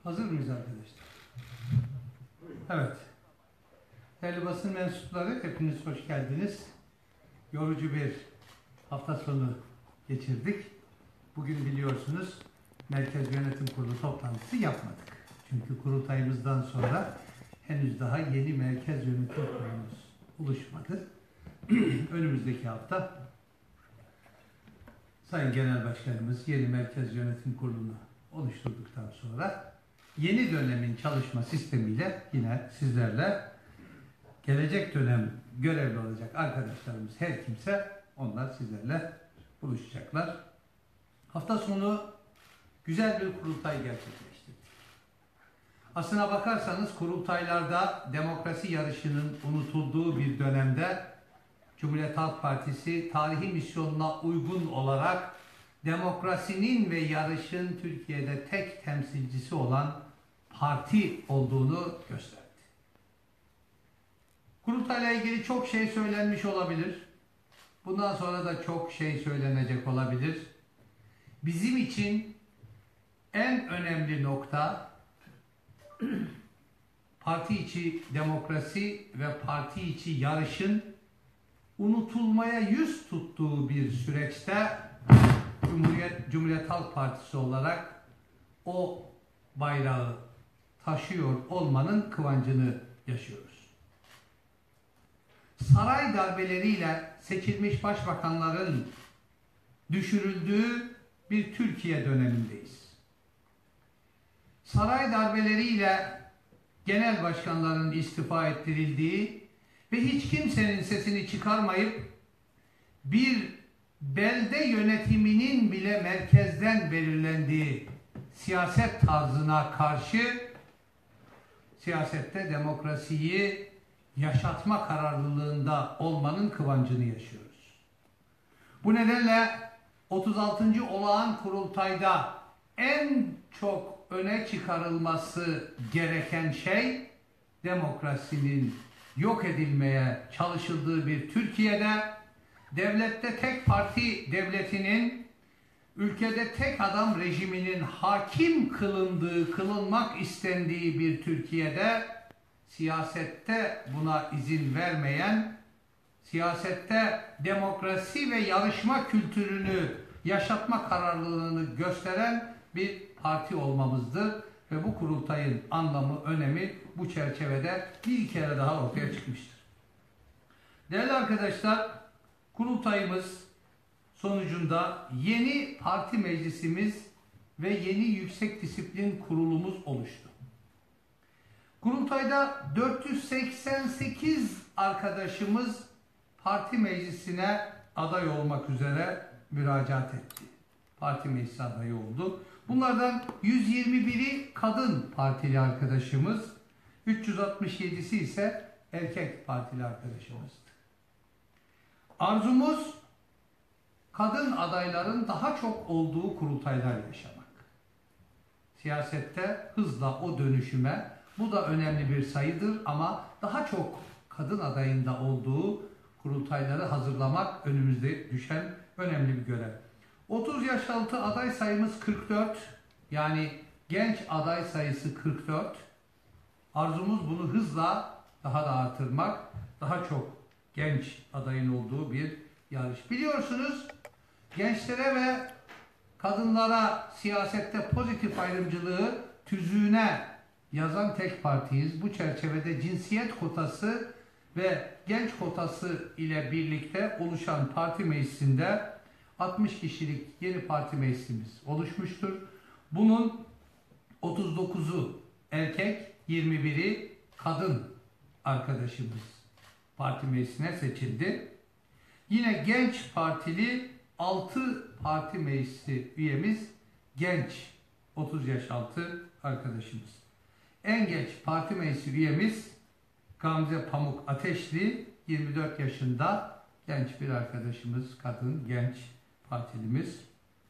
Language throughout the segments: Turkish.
Hazır mıyız arkadaşlar? Evet. Değerli basın mensupları, hepiniz hoş geldiniz. Yorucu bir hafta sonu geçirdik. Bugün biliyorsunuz Merkez Yönetim Kurulu toplantısı yapmadık. Çünkü kurultayımızdan sonra henüz daha yeni Merkez Yönetim Kurulumuz oluşmadı. Önümüzdeki hafta Sayın Genel Başkanımız yeni Merkez Yönetim Kurulu'nu oluşturduktan sonra yeni dönemin çalışma sistemiyle yine sizlerle gelecek dönem görevli olacak arkadaşlarımız her kimse onlar sizlerle buluşacaklar. Hafta sonu güzel bir kurultay gerçekleştirdik. Aslına bakarsanız kurultaylarda demokrasi yarışının unutulduğu bir dönemde Cumhuriyet Halk Partisi tarihi misyonuna uygun olarak demokrasinin ve yarışın Türkiye'de tek temsilcisi olan parti olduğunu gösterdi. Kurultayla ilgili çok şey söylenmiş olabilir. Bundan sonra da çok şey söylenecek olabilir. Bizim için en önemli nokta parti içi demokrasi ve parti içi yarışın unutulmaya yüz tuttuğu bir süreçte Cumhuriyet Halk Partisi olarak o bayrağı taşıyor olmanın kıvancını yaşıyoruz. Saray darbeleriyle seçilmiş başbakanların düşürüldüğü bir Türkiye dönemindeyiz. Saray darbeleriyle genel başkanların istifa ettirildiği ve hiç kimsenin sesini çıkarmayıp bir belde yönetiminin bile merkezden belirlendiği siyaset tarzına karşı siyasette demokrasiyi yaşatma kararlılığında olmanın kıvancını yaşıyoruz. Bu nedenle 36. Olağan Kurultay'da en çok öne çıkarılması gereken şey demokrasinin yok edilmeye çalışıldığı bir Türkiye'de devlette tek parti devletinin, ülkede tek adam rejiminin hakim kılınmak istendiği bir Türkiye'de siyasette buna izin vermeyen, siyasette demokrasi ve yarışma kültürünü yaşatma kararlılığını gösteren bir parti olmamızdır. Ve bu kurultayın anlamı, önemi bu çerçevede bir kere daha ortaya çıkmıştır. Değerli arkadaşlar, kurultayımız sonucunda yeni parti meclisimiz ve yeni yüksek disiplin kurulumuz oluştu. Kurultayda 488 arkadaşımız parti meclisine aday olmak üzere müracaat etti. Parti meclisi adayı oldu. Bunlardan 121'i kadın partili arkadaşımız, 367'si ise erkek partili arkadaşımızdı. Arzumuz kadın adayların daha çok olduğu kurultaylar yaşamak. Siyasette hızla o dönüşüme, bu da önemli bir sayıdır ama daha çok kadın adayında olduğu kurultayları hazırlamak önümüzde düşen önemli bir görev. 30 yaş altı aday sayımız 44, yani genç aday sayısı 44. Arzumuz bunu hızla daha da artırmak, daha çok genç adayın olduğu bir yarış. Biliyorsunuz gençlere ve kadınlara siyasette pozitif ayrımcılığı tüzüğüne yazan tek partiyiz. Bu çerçevede cinsiyet kotası ve genç kotası ile birlikte oluşan parti meclisinde 60 kişilik yeni parti meclisimiz oluşmuştur. Bunun 39'u erkek, 21'i kadın arkadaşımız parti meclisine seçildi. Yine genç partili 6 parti meclisi üyemiz genç, 30 yaş altı arkadaşımız. En genç parti meclisi üyemiz Gamze Pamuk Ateşli, 24 yaşında genç bir arkadaşımız, kadın, genç partilimiz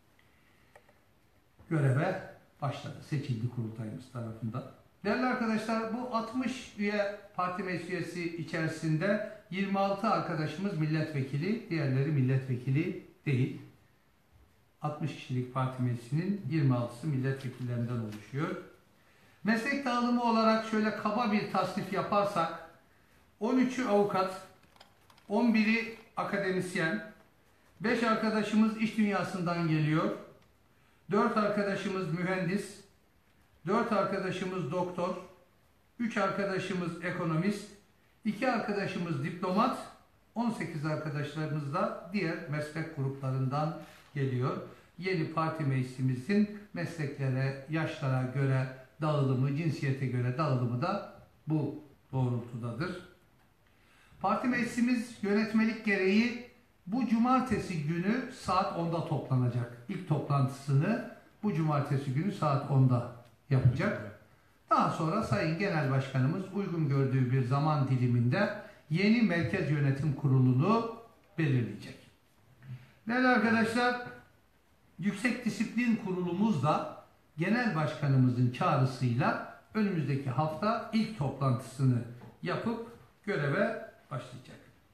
göreve başladı, seçildi kurultayımız tarafından. Değerli arkadaşlar, bu 60 üye parti meclis üyesi içerisinde 26 arkadaşımız milletvekili, diğerleri milletvekili değil. 60 kişilik parti meclisinin 26'sı milletvekillerinden oluşuyor. Meslek dağılımı olarak şöyle kaba bir tasnif yaparsak 13'ü avukat, 11'i akademisyen, 5 arkadaşımız iş dünyasından geliyor, 4 arkadaşımız mühendis, 4 arkadaşımız doktor, 3 arkadaşımız ekonomist, 2 arkadaşımız diplomat, 18 arkadaşlarımız da diğer meslek gruplarından geliyor. Yeni parti meclisimizin mesleklere, yaşlara göre dağılımı, cinsiyete göre dağılımı da bu doğrultudadır. Parti meclisimiz yönetmelik gereği bu cumartesi günü saat 10'da toplanacak. İlk toplantısını bu cumartesi günü saat 10'da yapacak. Daha sonra Sayın Genel Başkanımız uygun gördüğü bir zaman diliminde yeni Merkez Yönetim Kurulu'nu belirleyecek. Değerli arkadaşlar, Yüksek Disiplin Kurulumuz da Genel Başkanımızın çağrısıyla önümüzdeki hafta ilk toplantısını yapıp göreve başlayacak.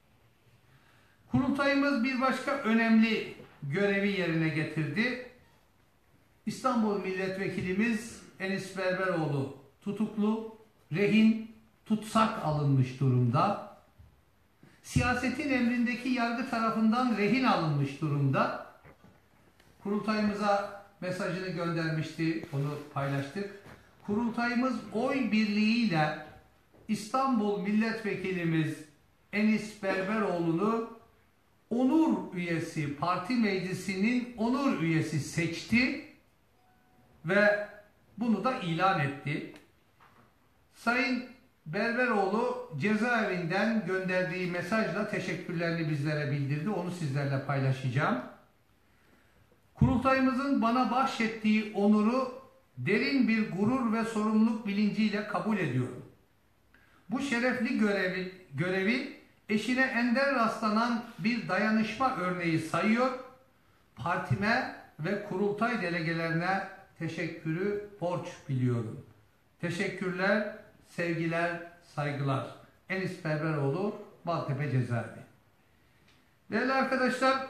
Kurultayımız bir başka önemli görevi yerine getirdi. İstanbul Milletvekilimiz Enis Berberoğlu tutuklu, rehin, tutsak alınmış durumda. Siyasetin emrindeki yargı tarafından rehin alınmış durumda. Kurultayımıza mesajını göndermişti, onu paylaştık. Kurultayımız oy birliğiyle İstanbul Milletvekilimiz Enis Berberoğlu'nu onur üyesi, parti meclisinin onur üyesi seçti ve bunu da ilan etti. Sayın Berberoğlu cezaevinden gönderdiği mesajla teşekkürlerini bizlere bildirdi. Onu sizlerle paylaşacağım. Kurultayımızın bana bahşettiği onuru derin bir gurur ve sorumluluk bilinciyle kabul ediyorum. Bu şerefli görevi eşine ender rastlanan bir dayanışma örneği sayıyor. Partime ve kurultay delegelerine teşekkürü borç biliyorum. Teşekkürler, sevgiler, saygılar. Enis Berberoğlu, Maltepe Cezaevi. Değerli arkadaşlar,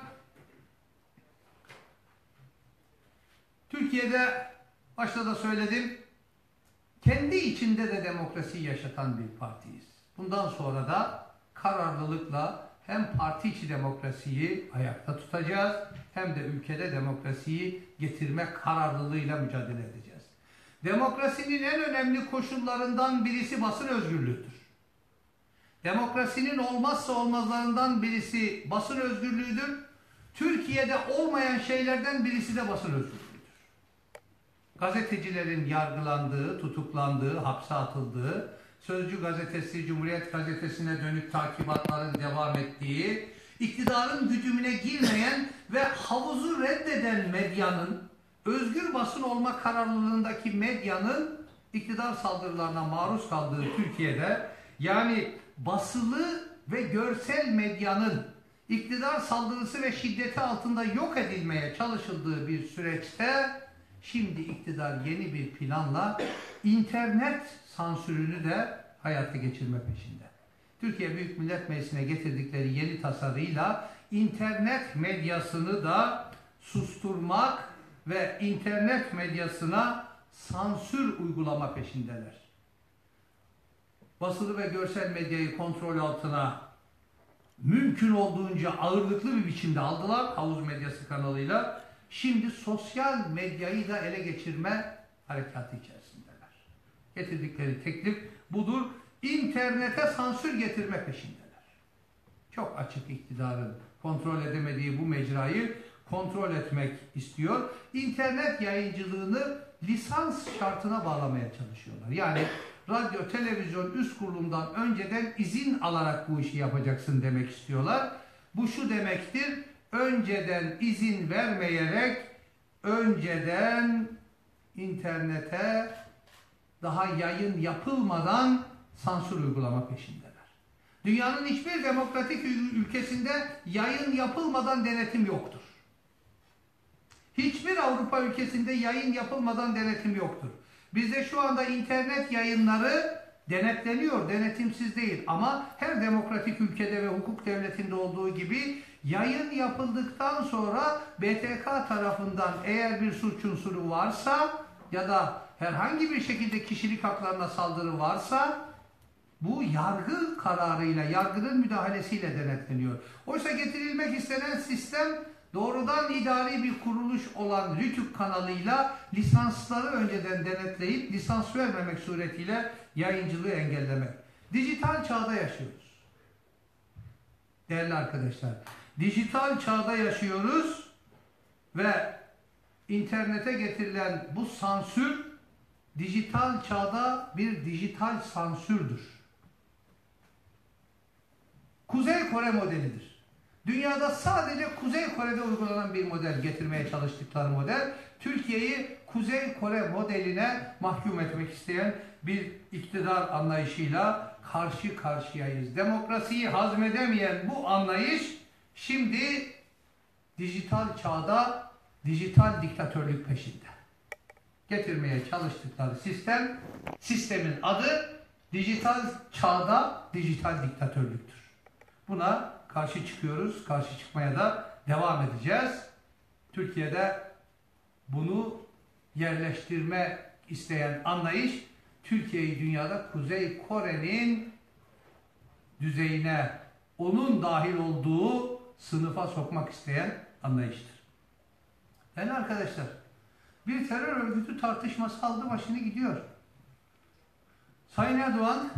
Türkiye'de başta da söyledim, kendi içinde de demokrasiyi yaşatan bir partiyiz. Bundan sonra da kararlılıkla hem parti içi demokrasiyi ayakta tutacağız hem de ülkede demokrasiyi getirme kararlılığıyla mücadele edeceğiz. Demokrasinin en önemli koşullarından birisi basın özgürlüğüdür. Demokrasinin olmazsa olmazlarından birisi basın özgürlüğüdür. Türkiye'de olmayan şeylerden birisi de basın özgürlüğüdür. Gazetecilerin yargılandığı, tutuklandığı, hapse atıldığı, Sözcü gazetesi, Cumhuriyet gazetesine dönük takibatların devam ettiği, iktidarın güdümüne girmeyen ve havuzu reddeden medyanın, özgür basın olma kararlılığındaki medyanın iktidar saldırılarına maruz kaldığı Türkiye'de, yani basılı ve görsel medyanın iktidar saldırısı ve şiddeti altında yok edilmeye çalışıldığı bir süreçte, şimdi iktidar yeni bir planla internet sansürünü de hayata geçirme peşinde. Türkiye Büyük Millet Meclisi'ne getirdikleri yeni tasarıyla internet medyasını da susturmak ve internet medyasına sansür uygulama peşindeler. Basılı ve görsel medyayı kontrol altına mümkün olduğunca ağırlıklı bir biçimde aldılar havuz medyası kanalıyla. Şimdi sosyal medyayı da ele geçirme harekatı içerisindeler. Getirdikleri teklif budur. İnternete sansür getirme peşindeler. Çok açık, iktidarın kontrol edemediği bu mecrayı kontrol etmek istiyor. İnternet yayıncılığını lisans şartına bağlamaya çalışıyorlar. Yani radyo, televizyon üst kurulundan önceden izin alarak bu işi yapacaksın demek istiyorlar. Bu şu demektir: önceden izin vermeyerek önceden internete daha yayın yapılmadan sansür uygulama peşindeler. Dünyanın hiçbir demokratik ülkesinde yayın yapılmadan denetim yoktur. Hiçbir Avrupa ülkesinde yayın yapılmadan denetim yoktur. Bizde şu anda internet yayınları denetleniyor, denetimsiz değil. Ama her demokratik ülkede ve hukuk devletinde olduğu gibi yayın yapıldıktan sonra BTK tarafından eğer bir suç unsuru varsa ya da herhangi bir şekilde kişilik haklarına saldırı varsa bu yargı kararıyla, yargının müdahalesiyle denetleniyor. Oysa getirilmek istenen sistem doğrudan idari bir kuruluş olan Rütük kanalıyla lisansları önceden denetleyip lisans vermemek suretiyle yayıncılığı engellemek. Dijital çağda yaşıyoruz. Değerli arkadaşlar, dijital çağda yaşıyoruz ve internete getirilen bu sansür dijital çağda bir dijital sansürdür. Kuzey Kore modelidir. Dünyada sadece Kuzey Kore'de uygulanan bir model, getirmeye çalıştıkları model. Türkiye'yi Kuzey Kore modeline mahkum etmek isteyen bir iktidar anlayışıyla karşı karşıyayız. Demokrasiyi hazmedemeyen bu anlayış şimdi dijital çağda dijital diktatörlük peşinde. Getirmeye çalıştıkları sistemin adı dijital çağda dijital diktatörlüktür. Buna karşı çıkıyoruz, karşı çıkmaya da devam edeceğiz. Türkiye'de bunu yerleştirme isteyen anlayış, Türkiye'yi dünyada Kuzey Kore'nin düzeyine, onun dahil olduğu sınıfa sokmak isteyen anlayıştır. Yani arkadaşlar, bir terör örgütü tartışması aldı başını gidiyor. Sayın Erdoğan,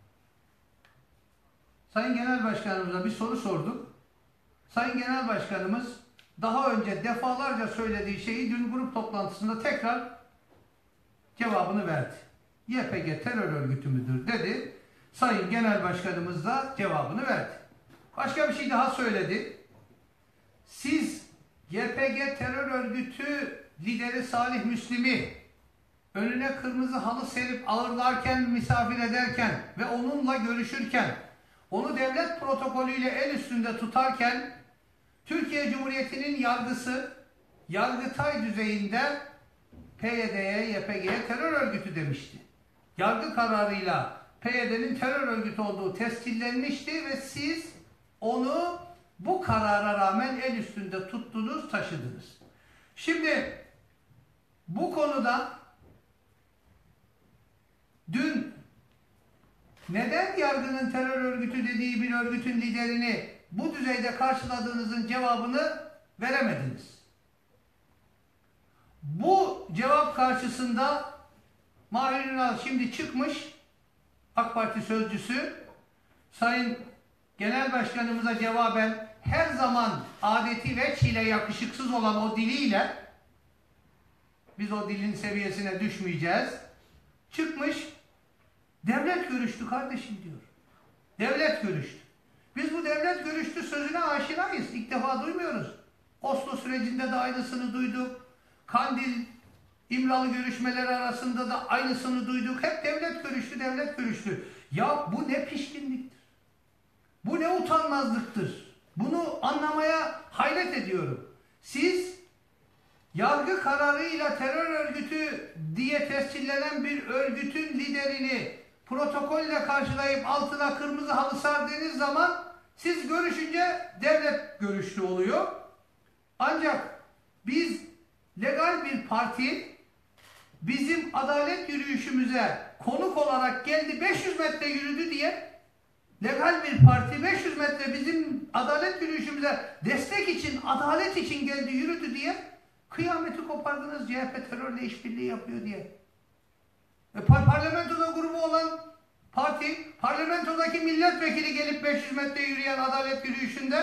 Sayın Genel Başkanımıza bir soru sorduk. Sayın Genel Başkanımız daha önce defalarca söylediği şeyi dün grup toplantısında tekrar cevabını verdi. YPG terör örgütü müdür dedi. Sayın Genel Başkanımız da cevabını verdi. Başka bir şey daha söyledi. Siz YPG terör örgütü lideri Salih Müslim'i önüne kırmızı halı serip ağırlarken, misafir ederken ve onunla görüşürken, onu devlet protokolüyle el üstünde tutarken, Türkiye Cumhuriyeti'nin yargısı, Yargıtay düzeyinde PYD'ye, YPG'ye terör örgütü demişti. Yargı kararıyla PYD'nin terör örgütü olduğu tescillenmişti ve siz onu bu karara rağmen el üstünde tuttunuz, taşıdınız. Şimdi bu konuda dün neden yargının terör örgütü dediği bir örgütün liderini bu düzeyde karşıladığınızın cevabını veremediniz? Bu cevap karşısında Mahir Ünal şimdi çıkmış, AK Parti sözcüsü, Sayın Genel Başkanımıza cevaben her zaman adeti veçhiyle yakışıksız olan o diliyle, biz o dilin seviyesine düşmeyeceğiz, çıkmış, devlet görüştü kardeşim diyor. Devlet görüştü. Biz bu devlet görüştü sözüne aşinayız. İlk defa duymuyoruz. Oslo sürecinde de aynısını duyduk. Kandil, İmralı görüşmeleri arasında da aynısını duyduk. Hep devlet görüştü, devlet görüştü. Ya bu ne pişkinliktir. Bu ne utanmazlıktır. Bunu anlamaya hayret ediyorum. Siz yargı kararıyla terör örgütü diye tescillenen bir örgütün liderini protokolle karşılayıp altına kırmızı halı sardığınız zaman siz görüşünce devlet görüşlü oluyor. Ancak biz legal bir parti bizim adalet yürüyüşümüze konuk olarak geldi, 500 metre yürüdü diye, legal bir parti 500 metre bizim adalet yürüyüşümüze destek için, adalet için geldi, yürüdü diye kıyameti kopardınız, CHP terörle işbirliği yapıyor diye. Parlamentoda grubu olan parti, parlamentodaki milletvekili gelip 500 metre yürüyen adalet yürüyüşünde,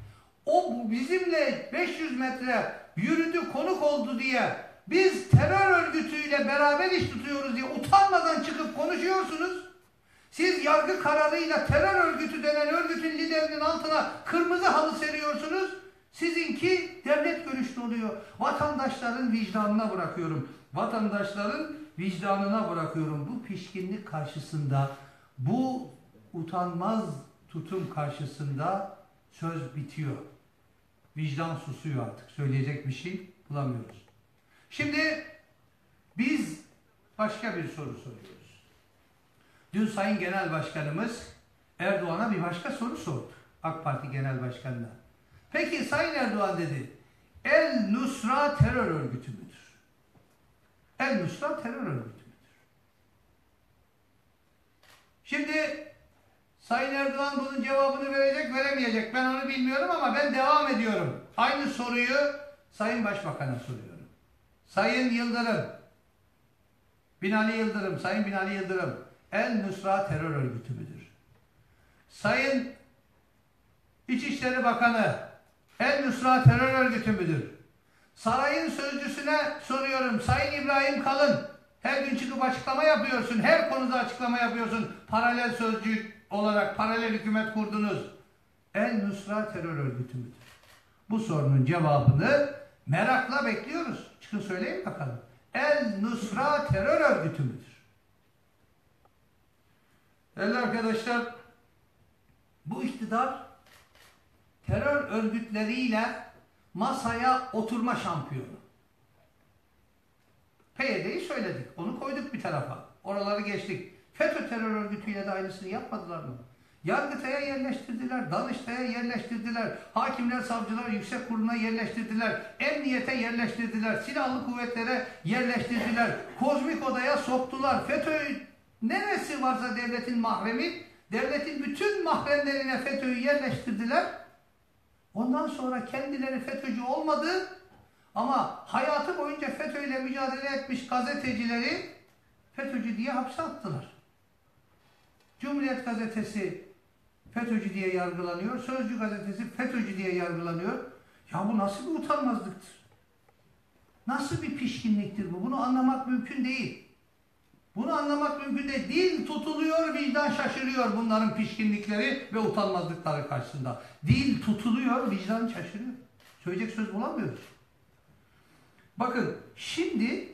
o bizimle 500 metre yürüdü, konuk oldu diye biz terör örgütüyle beraber iş tutuyoruz diye utanmadan çıkıp konuşuyorsunuz. Siz yargı kararıyla terör örgütü denen örgütün liderinin altına kırmızı halı seriyorsunuz. Sizinki devlet görüşlü oluyor. Vatandaşların vicdanına bırakıyorum. Vatandaşların vicdanına bırakıyorum. Bu pişkinlik karşısında, bu utanmaz tutum karşısında söz bitiyor. Vicdan susuyor artık. Söyleyecek bir şey bulamıyoruz. Şimdi biz başka bir soru soruyoruz. Dün Sayın Genel Başkanımız Erdoğan'a bir başka soru sordu. AK Parti Genel Başkanı'na. Peki Sayın Erdoğan dedi, El Nusra terör örgütü müdür? El-Nusra terör örgütü müdür? Şimdi Sayın Erdoğan bunun cevabını verecek, veremeyecek. Ben onu bilmiyorum ama ben devam ediyorum. Aynı soruyu Sayın Başbakan'a soruyorum. Sayın Yıldırım, Binali Yıldırım, Sayın Binali Yıldırım, El-Nusra terör örgütü müdür? Sayın İçişleri Bakanı, El-Nusra terör örgütü müdür? Sarayın sözcüsüne soruyorum. Sayın İbrahim Kalın, her gün çıkıp açıklama yapıyorsun. Her konuda açıklama yapıyorsun. Paralel sözcü olarak paralel hükümet kurdunuz. El-Nusra terör örgütü müdür? Bu sorunun cevabını merakla bekliyoruz. Çıkın söyleyin bakalım. El-Nusra terör örgütü müdür? Değerli arkadaşlar, bu iktidar terör örgütleriyle masaya oturma şampiyonu. PYD'yi söyledik. Onu koyduk bir tarafa. Oraları geçtik. FETÖ terör örgütüyle de aynısını yapmadılar mı? Yargıtay'a yerleştirdiler, Danıştay'a yerleştirdiler, hakimler, savcılar, yüksek kuruluna yerleştirdiler, emniyete yerleştirdiler, silahlı kuvvetlere yerleştirdiler, kozmik odaya soktular. FETÖ neresi varsa devletin mahremi, devletin bütün mahremlerine FETÖ'yü yerleştirdiler. Ondan sonra kendileri FETÖ'cü olmadı ama hayatı boyunca FETÖ ile mücadele etmiş gazetecileri FETÖ'cü diye hapse attılar. Cumhuriyet gazetesi FETÖ'cü diye yargılanıyor, Sözcü gazetesi FETÖ'cü diye yargılanıyor. Ya bu nasıl bir utanmazlıktır? Nasıl bir pişkinliktir bu? Bunu anlamak mümkün değil. Bunu anlamak mümkün değil. Dil tutuluyor, vicdan şaşırıyor bunların pişkinlikleri ve utanmazlıkları karşısında. Dil tutuluyor, vicdan şaşırıyor. Söyleyecek söz bulamıyoruz. Bakın şimdi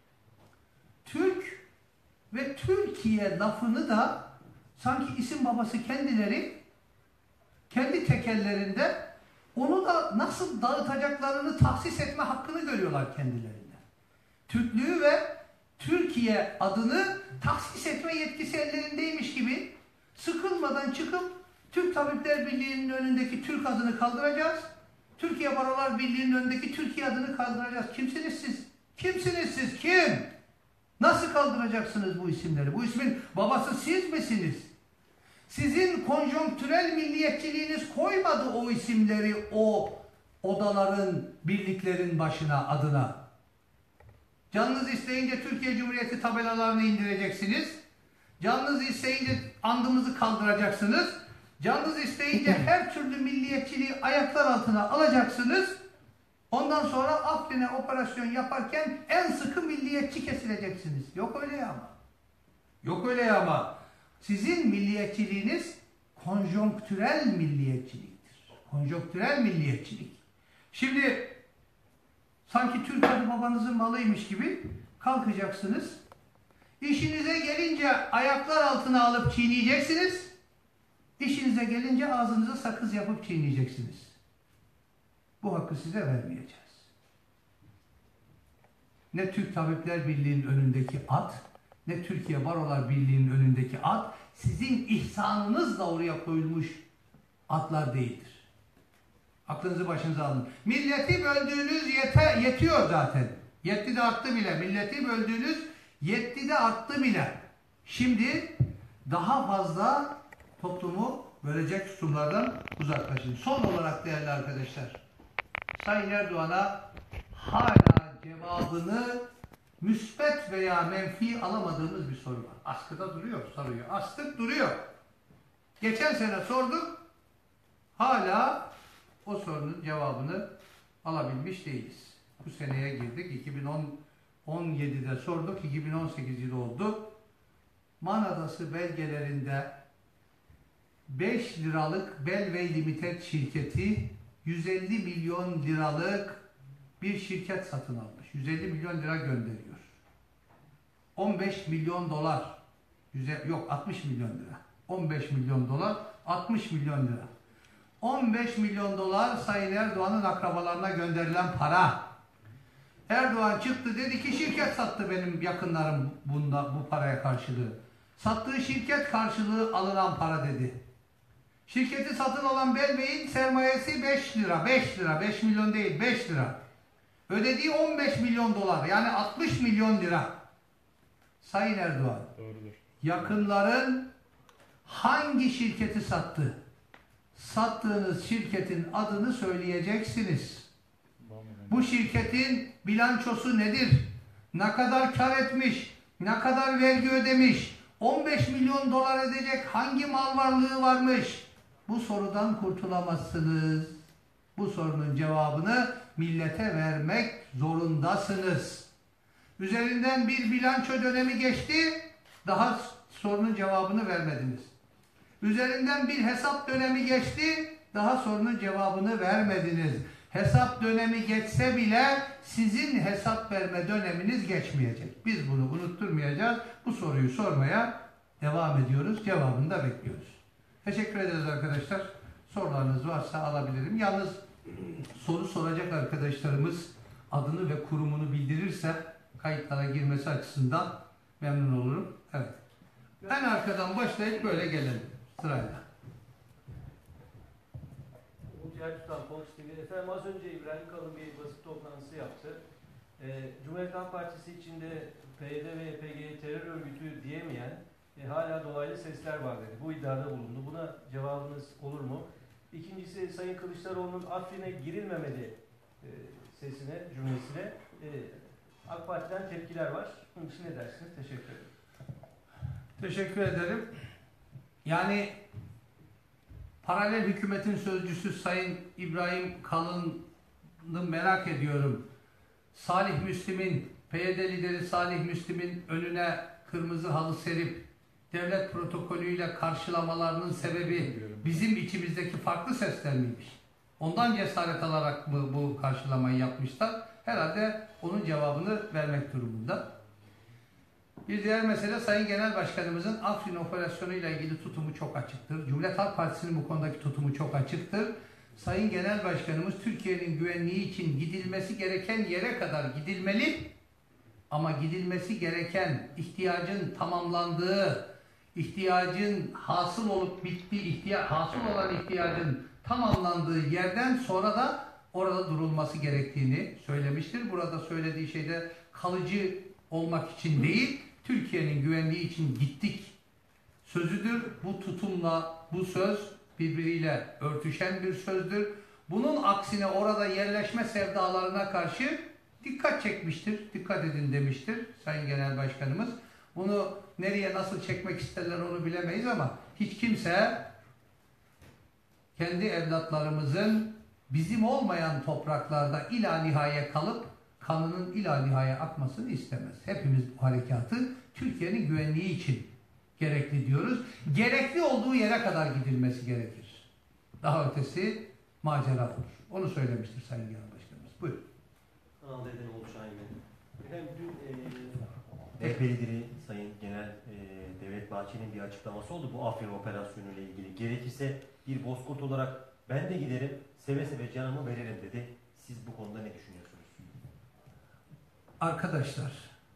Türk ve Türkiye lafını da sanki isim babası kendileri kendi tekellerinde onu da nasıl dağıtacaklarını tahsis etme hakkını görüyorlar kendilerinde. Türklüğü ve Türkiye adını tahsis etme yetkisi ellerindeymiş gibi sıkılmadan çıkıp Türk Tabipler Birliği'nin önündeki Türk adını kaldıracağız. Türkiye Barolar Birliği'nin önündeki Türkiye adını kaldıracağız. Kimsiniz siz? Kimsiniz siz? Kim? Nasıl kaldıracaksınız bu isimleri? Bu ismin babası siz misiniz? Sizin konjonktürel milliyetçiliğiniz koymadı o isimleri o odaların, birliklerin başına, adına. Canınız isteyince Türkiye Cumhuriyeti tabelalarını indireceksiniz. Canınız isteyince andımızı kaldıracaksınız. Canınız isteyince her türlü milliyetçiliği ayaklar altına alacaksınız. Ondan sonra Afrin'e operasyon yaparken en sıkı milliyetçi kesileceksiniz. Yok öyle ya ama. Yok öyle ya ama. Sizin milliyetçiliğiniz konjonktürel milliyetçiliktir. Konjonktürel milliyetçilik. Şimdi sanki Türk adı babanızın malıymış gibi kalkacaksınız. İşinize gelince ayaklar altına alıp çiğneyeceksiniz. İşinize gelince ağzınıza sakız yapıp çiğneyeceksiniz. Bu hakkı size vermeyeceğiz. Ne Türk Tabipler Birliği'nin önündeki at, ne Türkiye Barolar Birliği'nin önündeki at, sizin ihsanınızla oraya koyulmuş atlar değildir. Aklınızı başınıza alın. Milleti böldüğünüz yetiyor zaten. Yetti de arttı bile. Milleti böldüğünüz yetti de arttı bile. Şimdi daha fazla toplumu bölecek tutumlardan uzaklaşın. Son olarak değerli arkadaşlar, Sayın Erdoğan'a hala cevabını müsbet veya menfi alamadığımız bir soru var. Askıda duruyor soruyu. Astık duruyor. Geçen sene sorduk. Hala o sorunun cevabını alabilmiş değiliz. Bu seneye girdik. 2017'de sorduk. 2018 yılı oldu. Man Adası belgelerinde 5 liralık Bellway Limited şirketi 150 milyon liralık bir şirket satın almış. 150 milyon lira gönderiyor. 15 milyon dolar, 60 milyon lira. 15 milyon dolar, 60 milyon lira. 15 milyon dolar Sayın Erdoğan'ın akrabalarına gönderilen para. Erdoğan çıktı dedi ki şirket sattı benim yakınlarım bu paraya karşılığı. Sattığı şirket karşılığı alınan para dedi. Şirketi satın alan Bellway'in sermayesi 5 lira, 5 lira, 5 milyon değil 5 lira. Ödediği 15 milyon dolar yani 60 milyon lira. Sayın Erdoğan, Doğrudur. yakınların hangi şirketi sattı? Sattığınız şirketin adını söyleyeceksiniz. Bu şirketin bilançosu nedir? Ne kadar kar etmiş? Ne kadar vergi ödemiş? 15 milyon dolar edecek hangi mal varlığı varmış? Bu sorudan kurtulamazsınız. Bu sorunun cevabını millete vermek zorundasınız. Üzerinden bir bilanço dönemi geçti, daha sorunun cevabını vermediniz. Üzerinden bir hesap dönemi geçti, daha sorunun cevabını vermediniz. Hesap dönemi geçse bile sizin hesap verme döneminiz geçmeyecek. Biz bunu unutturmayacağız. Bu soruyu sormaya devam ediyoruz. Cevabını da bekliyoruz. Teşekkür ederiz arkadaşlar. Sorularınız varsa alabilirim. Yalnız soru soracak arkadaşlarımız adını ve kurumunu bildirirse kayıtlara girmesi açısından memnun olurum. Evet. En arkadan başlayıp böyle gelelim sırayla. Umut Tutan, Fox TV. Efendim az önce İbrahim Kalın bir basın toplantısı yaptı. Cumhuriyet Halk Partisi içinde PYD ve YPG terör örgütü diyemeyen hala dolaylı sesler var dedi. Bu iddiada bulundu. Buna cevabınız olur mu? İkincisi Sayın Kılıçdaroğlu'nun Afrin'e girilmemeli sesine, cümlesine AK Parti'den tepkiler var. Bunun için ne dersiniz? Teşekkür ederim. Teşekkür ederim. Yani paralel hükümetin sözcüsü Sayın İbrahim Kalın'ı merak ediyorum. Salih Müslim'in, PYD lideri Salih Müslim'in önüne kırmızı halı serip devlet protokolüyle karşılamalarının sebebi bizim içimizdeki farklı sesler miymiş? Ondan cesaret alarak mı bu karşılamayı yapmışlar? Herhalde onun cevabını vermek durumunda. Bir diğer mesele Sayın Genel Başkanımızın Afrin operasyonu ile ilgili tutumu çok açıktır. Cumhuriyet Halk Partisi'nin bu konudaki tutumu çok açıktır. Sayın Genel Başkanımız Türkiye'nin güvenliği için gidilmesi gereken yere kadar gidilmeli ama gidilmesi gereken ihtiyacın tamamlandığı, ihtiyacın hasıl olup bittiği, hasıl olan ihtiyacın tamamlandığı yerden sonra da orada durulması gerektiğini söylemiştir. Burada söylediği şeyde kalıcı olmak için değil, Türkiye'nin güvenliği için gittik sözüdür. Bu tutumla bu söz birbiriyle örtüşen bir sözdür. Bunun aksine orada yerleşme sevdalarına karşı dikkat çekmiştir. Dikkat edin demiştir Sayın Genel Başkanımız. Bunu nereye nasıl çekmek isterler onu bilemeyiz ama hiç kimse kendi evlatlarımızın bizim olmayan topraklarda ila nihaya kalıp kanının ila nihaya akmasını istemez. Hepimiz bu harekatı Türkiye'nin güvenliği için gerekli diyoruz. Gerekli olduğu yere kadar gidilmesi gerekir. Daha ötesi macera olur. Onu söylemiştir Sayın Genel Başkanımız. Buyurun. Kanal D'den oluşan Efendim dün DP lideri Sayın Genel Devlet Bahçeli'nin bir açıklaması oldu bu Afrin operasyonu ile ilgili. Gerekirse bir bozkurt olarak ben de giderim, seve seve canımı veririm dedi. Siz bu konuda ne düşünüyorsunuz? Arkadaşlar,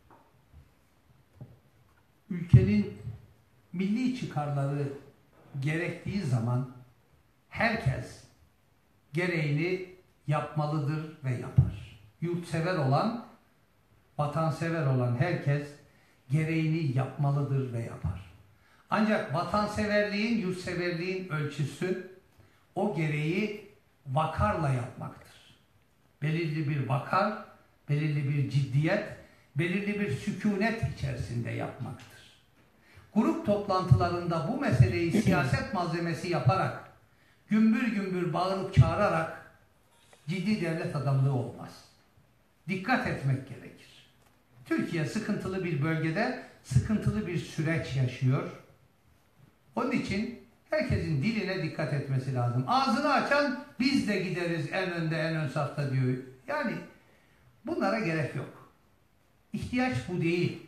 ülkenin milli çıkarları gerektiği zaman herkes gereğini yapmalıdır ve yapar. Yurtsever olan, vatansever olan herkes gereğini yapmalıdır ve yapar. Ancak vatanseverliğin, yurtseverliğin ölçüsü o gereği vakarla yapmaktır. Belirli bir vakar, belirli bir ciddiyet, belirli bir sükunet içerisinde yapmaktır. Grup toplantılarında bu meseleyi siyaset malzemesi yaparak, gümbür gümbür bağırıp çağırarak ciddi devlet adamlığı olmaz. Dikkat etmek gerekir. Türkiye sıkıntılı bir bölgede sıkıntılı bir süreç yaşıyor. Onun için herkesin diline dikkat etmesi lazım. Ağzını açan biz de gideriz en önde, en ön safta diyor. Yani bunlara gerek yok. İhtiyaç bu değil.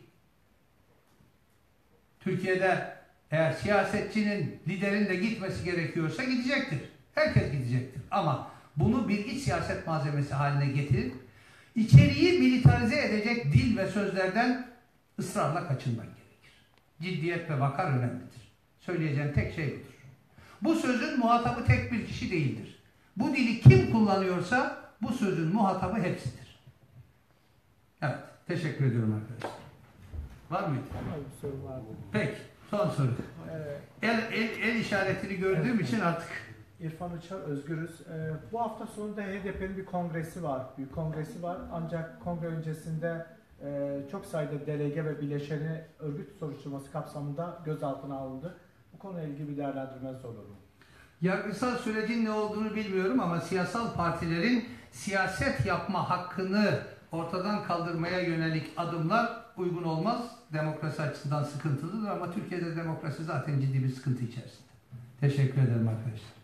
Türkiye'de eğer siyasetçinin, liderin de gitmesi gerekiyorsa gidecektir. Herkes gidecektir. Ama bunu bir iç siyaset malzemesi haline getirip içeriği militarize edecek dil ve sözlerden ısrarla kaçınmak gerekir. Ciddiyet ve vakar önemlidir. Söyleyeceğim tek şey budur. Bu sözün muhatabı tek bir kişi değildir. Bu dili kim kullanıyorsa bu sözün muhatabı hepsidir. Evet, teşekkür ediyorum arkadaşlar. Var mıydı? Bir soru vardı. Peki, son soru. El işaretini gördüğüm Evet. için artık İrfan Uçar, Özgürüz. Bu hafta sonunda HDP'nin bir kongresi var. Büyük kongresi var. Ancak kongre öncesinde çok sayıda delege ve bileşeni örgüt soruşturması kapsamında gözaltına alındı. Bu konuyla ilgili bir değerlendirmeniz olur mu? yargısal sürecin ne olduğunu bilmiyorum ama siyasal partilerin siyaset yapma hakkını ortadan kaldırmaya yönelik adımlar uygun olmaz. Demokrasi açısından sıkıntılıdır ama Türkiye'de demokrasi zaten ciddi bir sıkıntı içerisinde. Teşekkür ederim arkadaşlar.